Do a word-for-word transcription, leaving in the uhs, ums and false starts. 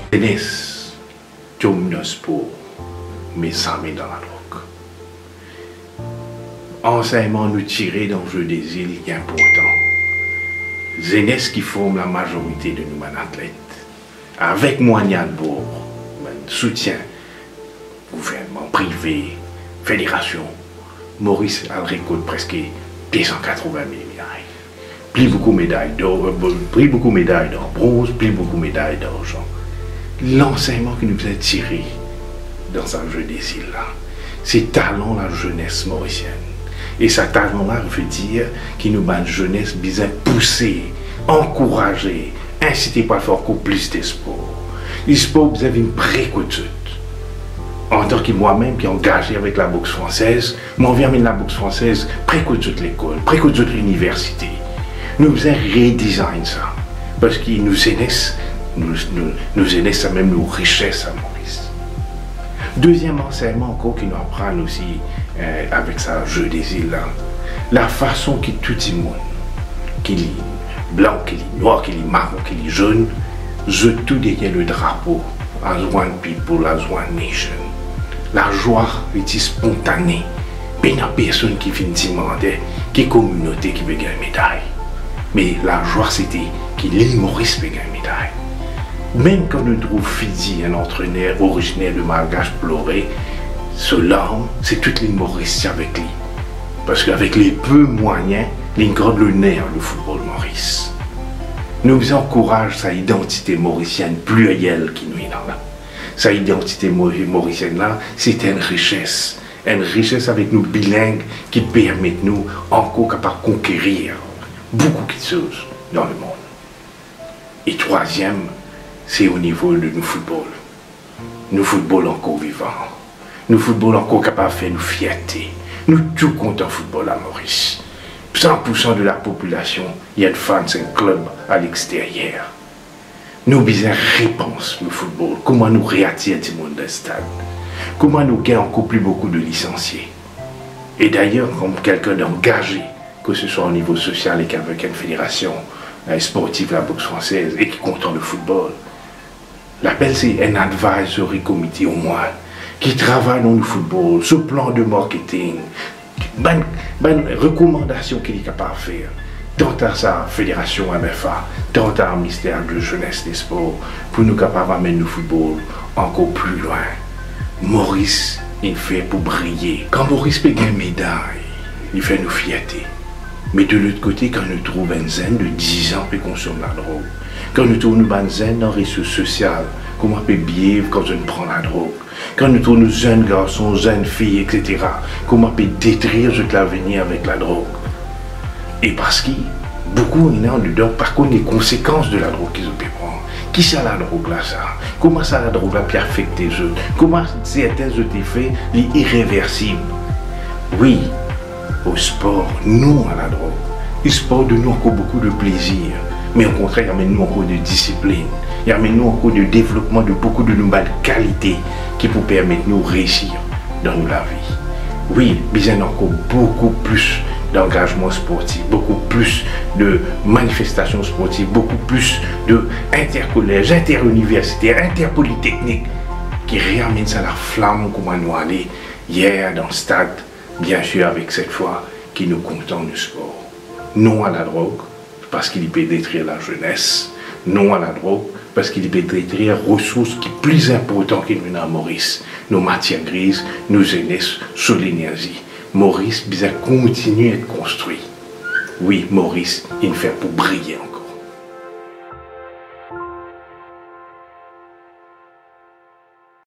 Jeunesse, Tomnos pour mais sans mettre dans la drogue. Enseignement nous tirer dans le jeu des îles est important. Jeunesse qui forme la majorité de nous athlètes. Avec moyens de bord, soutien, gouvernement privé, fédération, Maurice a récolté presque deux cent quatre-vingt mille médailles. Plus beaucoup de médailles d'or, plus beaucoup de médailles d'or, bronze, plus beaucoup de médailles d'argent. L'enseignement qui nous a tiré dans un jeu des îles là, c'est talent la jeunesse mauricienne. Et ce talent-là veut dire qu'il nous bat une jeunesse bien poussée, encouragée, incitée par faire encore plus d'espoir. L'espoir, vous avez une précaution. En tant que moi-même qui est engagé avec la boxe française, moi viens amener la boxe française précaution de l'école, précaution de l'université. Nous faisons redesign ça. Parce qu'il nous jeunesse, nous, nous, nous jeunesse, ça même nos richesses à Maurice. Deuxième enseignement encore qui nous apprend aussi euh, avec ça, jeu des îles là, la façon que tout le monde, qu'il est blanc, qu'il est noir, qu'il est marron, qu'il est jaune, je tout derrière le drapeau, as one people, as one nation. La joie est spontanée. Il n'y a personne qui vient demander quelle communauté qui veut gagner une médaille. Mais la joie c'était qu'il l'île Maurice veut gagner une médaille. Même quand nous trouvons Fidi, un entraîneur originaire de Malgache pleuré, ce larme, c'est toute l'île Maurice avec lui. Parce qu'avec les peu moyens, il garde le nerf le football Maurice. Nous encourageons sa identité mauricienne plurielle qui nous est là. Sa identité mauricienne là, c'est une richesse. Une richesse avec nous bilingues qui permet nous encore capable de conquérir beaucoup de choses dans le monde. Et troisième, c'est au niveau de nos football. Nous football encore vivants. Nous football encore capable de faire nous fierté. Nous tout comptons football à Maurice. cent pour cent de la population, il y a de fans un club à l'extérieur. Nous besoin réponse le football. Comment nous réattirer du monde de stade? Comment nous gagnons encore plus beaucoup de licenciés? Et d'ailleurs, comme quelqu'un d'engagé, que ce soit au niveau social et avec une fédération sportive, la boxe française, et qui compte le football, l'appel c'est un advisory committee au moins, qui travaille dans le football, ce plan de marketing, bonne, bonne recommandation qu'il est capable de faire, tant à sa fédération M F A, tant à un ministère de jeunesse des sports, pour nous capables d'amener le football encore plus loin. Maurice, il fait pour briller. Quand Maurice peut gagner une médaille, il fait nous fierté. Mais de l'autre côté, quand nous trouvons un zen de dix ans qui consomme la drogue, quand nous trouvons un zen dans les réseaux sociaux, comment on peut vivre quand on prend la drogue, quand nous trouvons jeunes garçons, jeunes filles, et cetera, comment on peut détruire toute l'avenir avec la drogue. Et parce que beaucoup il y a dedans, par contre, les conséquences de la drogue qu'ils ont pu prendre. Qui ça la drogue là ça? Comment ça la drogue là peut affecter les autres? Comment certains autres effets sont irréversibles? Oui, au sport, non à la drogue. Le sport donne nous encore beaucoup de plaisir. Mais au contraire, il amène nous encore de discipline. Il amène nous encore de développement de beaucoup de nouvelles qualités qui pour permettre nous réussir dans la vie. Oui, besoin encore beaucoup plus d'engagement sportif, beaucoup plus de manifestations sportives, beaucoup plus de intercollèges, interuniversitaires, interpolytechniques qui réamènent ça la flamme comme nous aller hier dans le stade, bien sûr avec cette fois qui nous contente du sport. Non à la drogue, parce qu'il peut détruire la jeunesse. Non à la drogue, parce qu'il peut détruire les ressources qui sont plus importantes que nous dans Maurice. Nos matières grises, nos jeunesse, sur l'énergie. Maurice, bien continue à être construit. Oui, Maurice, il fait pour briller.